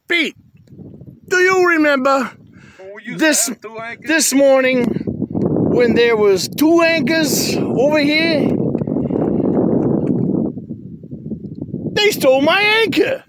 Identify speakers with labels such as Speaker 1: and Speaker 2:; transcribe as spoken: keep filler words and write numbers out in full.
Speaker 1: Pete, do you remember this this morning when there was two anchors over here? They stole my anchor.